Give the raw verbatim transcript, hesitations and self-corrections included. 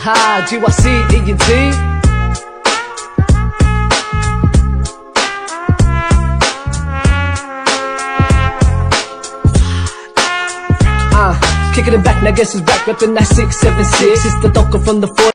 Haha, G Y C E N T. Uh, kicking it back, now guess who's back, reppin' that six seven six. It's the Docker from the four